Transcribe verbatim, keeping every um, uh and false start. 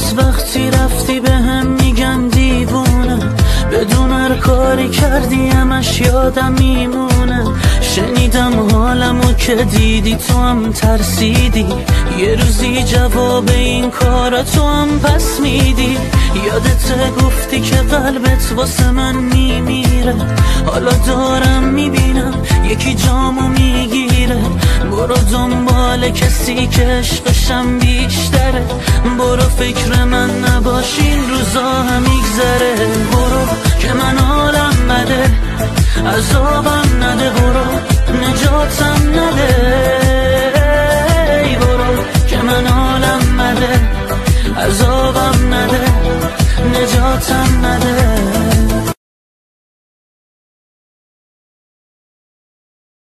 پس وقتی رفتی به هم میگن دیوونه، بدون هر کاری کردی همش یادم میمونه. شنیدم حالمو که دیدی تو هم ترسیدی، یه روزی جواب این کارا تو هم پس میدی. یادت گفتی که قلبت واسه من میمیره، حالا دارم میبینم یکی جامو میگیره. برو دنبال کسی که عشقشم بیشتره، برو فکر من نباش این روزا هم میگذره. برو که من حالم بده، عذابم نده، برو نجاتم نده. ای برو که من حالم بده، عذابم نده، نجاتم